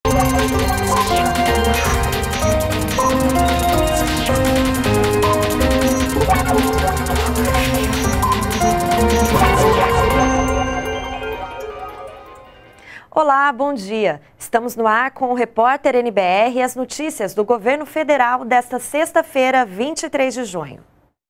Olá, bom dia. Estamos no ar com o repórter NBR e as notícias do governo federal desta sexta-feira, 23 de junho.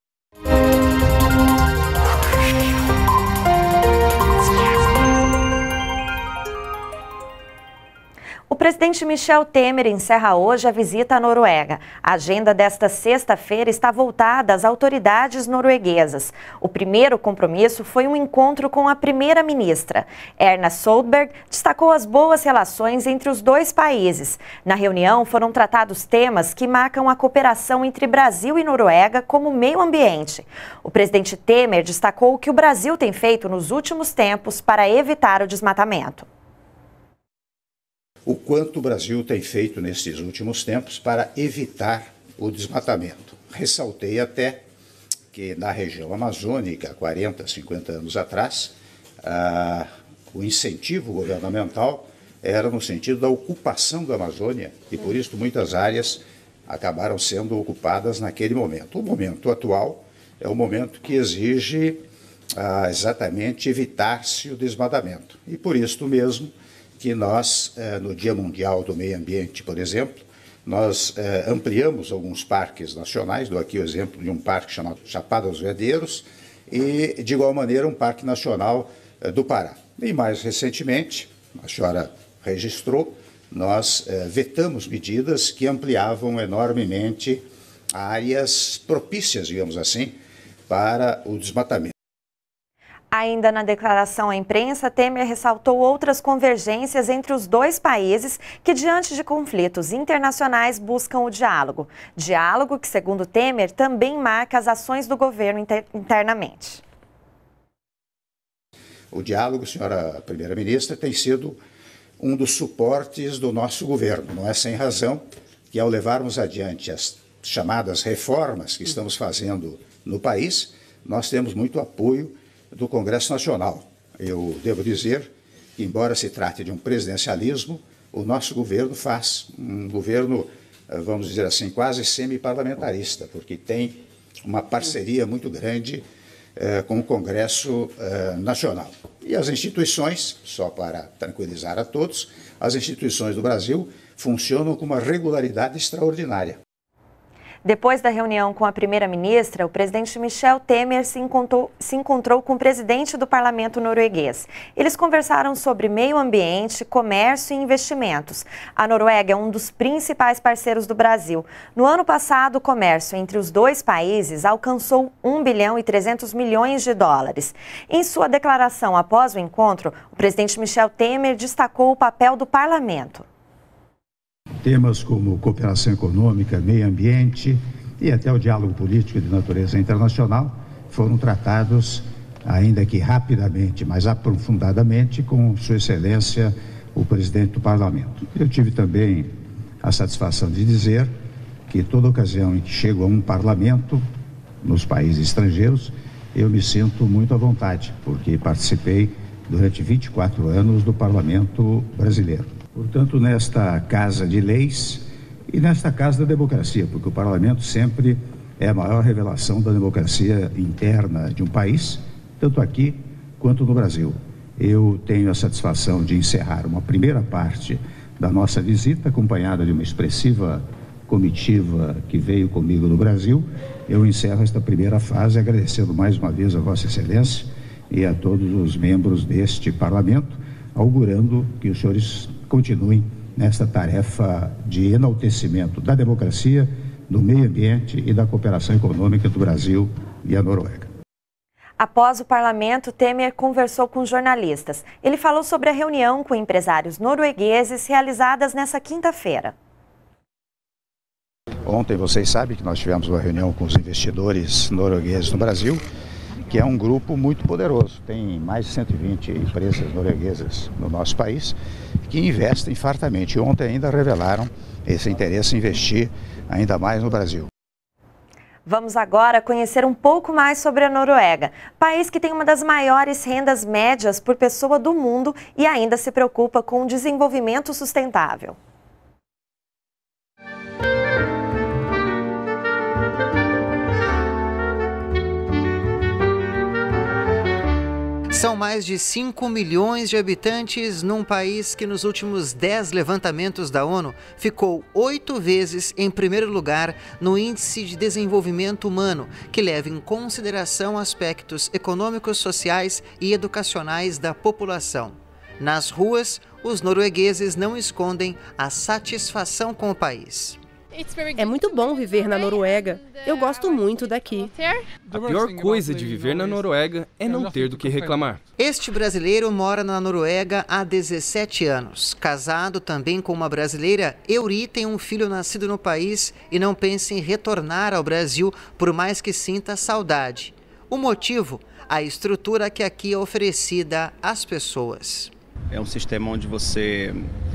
O presidente Michel Temer encerra hoje a visita à Noruega. A agenda desta sexta-feira está voltada às autoridades norueguesas. O primeiro compromisso foi um encontro com a primeira-ministra. Erna Solberg destacou as boas relações entre os dois países. Na reunião foram tratados temas que marcam a cooperação entre Brasil e Noruega, como meio ambiente. O presidente Temer destacou o que o Brasil tem feito nos últimos tempos para evitar o desmatamento. O quanto o Brasil tem feito nesses últimos tempos para evitar o desmatamento. Ressaltei até que na região amazônica, 40, 50 anos atrás, o incentivo governamental era no sentido da ocupação da Amazônia e por isso muitas áreas acabaram sendo ocupadas naquele momento. O momento atual é o momento que exige exatamente evitar-se o desmatamento e por isso mesmo que nós, no Dia Mundial do Meio Ambiente, por exemplo, nós ampliamos alguns parques nacionais, dou aqui o exemplo de um parque chamado Chapada dos Veadeiros e, de igual maneira, um parque nacional do Pará. E mais recentemente, a senhora registrou, nós vetamos medidas que ampliavam enormemente áreas propícias, digamos assim, para o desmatamento. Ainda na declaração à imprensa, Temer ressaltou outras convergências entre os dois países que, diante de conflitos internacionais, buscam o diálogo. Diálogo que, segundo Temer, também marca as ações do governo internamente. O diálogo, senhora primeira-ministra, tem sido um dos suportes do nosso governo. Não é sem razão que, ao levarmos adiante as chamadas reformas que estamos fazendo no país, nós temos muito apoio do Congresso Nacional. Eu devo dizer que, embora se trate de um presidencialismo, o nosso governo faz um governo, vamos dizer assim, quase semi-parlamentarista, porque tem uma parceria muito grande com o Congresso Nacional. E as instituições, só para tranquilizar a todos, as instituições do Brasil funcionam com uma regularidade extraordinária. Depois da reunião com a primeira-ministra, o presidente Michel Temer se encontrou com o presidente do parlamento norueguês. Eles conversaram sobre meio ambiente, comércio e investimentos. A Noruega é um dos principais parceiros do Brasil. No ano passado, o comércio entre os dois países alcançou 1 bilhão e 300 milhões de dólares. Em sua declaração após o encontro, o presidente Michel Temer destacou o papel do parlamento. Temas como cooperação econômica, meio ambiente e até o diálogo político de natureza internacional foram tratados, ainda que rapidamente, mas aprofundadamente, com Sua Excelência, o presidente do Parlamento. Eu tive também a satisfação de dizer que toda ocasião em que chego a um parlamento, nos países estrangeiros, eu me sinto muito à vontade, porque participei durante 24 anos do Parlamento brasileiro. Portanto, nesta casa de leis e nesta casa da democracia, porque o parlamento sempre é a maior revelação da democracia interna de um país, tanto aqui quanto no Brasil. Eu tenho a satisfação de encerrar uma primeira parte da nossa visita, acompanhada de uma expressiva comitiva que veio comigo do Brasil. Eu encerro esta primeira fase agradecendo mais uma vez a Vossa Excelência e a todos os membros deste parlamento, augurando que os senhores continuem nesta tarefa de enaltecimento da democracia, do meio ambiente e da cooperação econômica do Brasil e a Noruega. Após o parlamento, Temer conversou com jornalistas. Ele falou sobre a reunião com empresários noruegueses realizadas nesta quinta-feira. Ontem vocês sabem que nós tivemos uma reunião com os investidores noruegueses no Brasil, que é um grupo muito poderoso. Tem mais de 120 empresas norueguesas no nosso país que investem fartamente. E ontem ainda revelaram esse interesse em investir ainda mais no Brasil. Vamos agora conhecer um pouco mais sobre a Noruega, país que tem uma das maiores rendas médias por pessoa do mundo e ainda se preocupa com o desenvolvimento sustentável. São mais de 5 milhões de habitantes num país que nos últimos 10 levantamentos da ONU ficou 8 vezes em primeiro lugar no Índice de Desenvolvimento Humano, que leva em consideração aspectos econômicos, sociais e educacionais da população. Nas ruas, os noruegueses não escondem a satisfação com o país. É muito bom viver na Noruega. Eu gosto muito daqui. A pior coisa de viver na Noruega é não ter do que reclamar. Este brasileiro mora na Noruega há 17 anos. Casado também com uma brasileira, Euri tem um filho nascido no país e não pensa em retornar ao Brasil, por mais que sinta saudade. O motivo? A estrutura que aqui é oferecida às pessoas. É um sistema onde você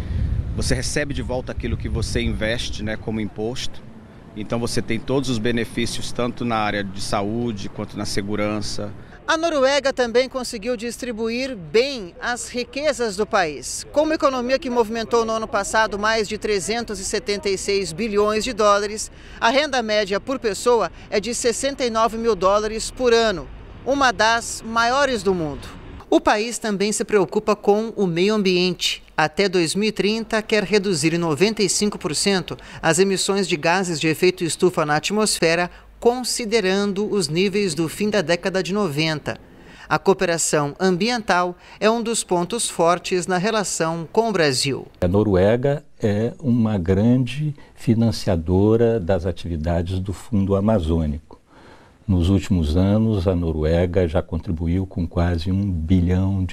recebe de volta aquilo que você investe, né, como imposto. Então você tem todos os benefícios, tanto na área de saúde quanto na segurança. A Noruega também conseguiu distribuir bem as riquezas do país. Com uma economia que movimentou no ano passado mais de 376 bilhões de dólares, a renda média por pessoa é de 69 mil dólares por ano, uma das maiores do mundo. O país também se preocupa com o meio ambiente. Até 2030, quer reduzir em 95% as emissões de gases de efeito estufa na atmosfera, considerando os níveis do fim da década de 90. A cooperação ambiental é um dos pontos fortes na relação com o Brasil. A Noruega é uma grande financiadora das atividades do Fundo Amazônico. Nos últimos anos, a Noruega já contribuiu com quase $1 bilhão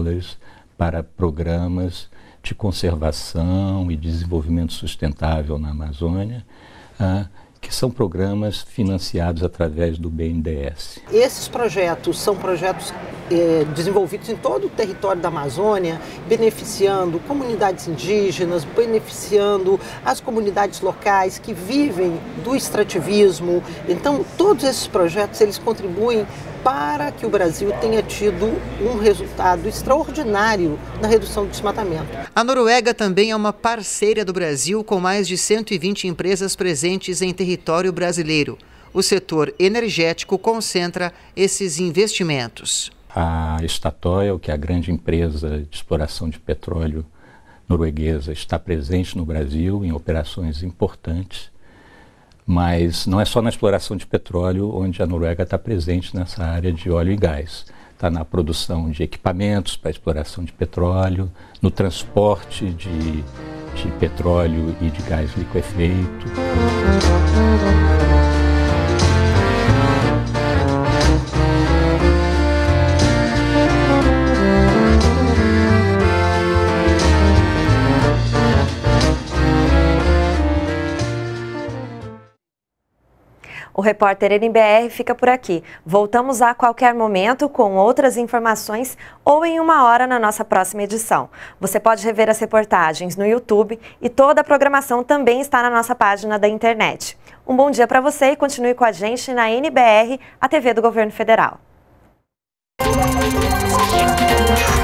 para programas de conservação e desenvolvimento sustentável na Amazônia, que são programas financiados através do BNDES. Esses projetos são projetos desenvolvidos em todo o território da Amazônia, beneficiando comunidades indígenas, beneficiando as comunidades locais que vivem do extrativismo. Então, todos esses projetos eles contribuem para que o Brasil tenha tido um resultado extraordinário na redução do desmatamento. A Noruega também é uma parceira do Brasil, com mais de 120 empresas presentes em território brasileiro. O setor energético concentra esses investimentos. A Statoil, que é a grande empresa de exploração de petróleo norueguesa, está presente no Brasil em operações importantes. Mas não é só na exploração de petróleo onde a Noruega está presente nessa área de óleo e gás. Está na produção de equipamentos para exploração de petróleo, no transporte de petróleo e de gás liquefeito. O repórter NBR fica por aqui. Voltamos a qualquer momento com outras informações ou em 1 hora na nossa próxima edição. Você pode rever as reportagens no YouTube e toda a programação também está na nossa página da internet. Um bom dia para você e continue com a gente na NBR, a TV do Governo Federal.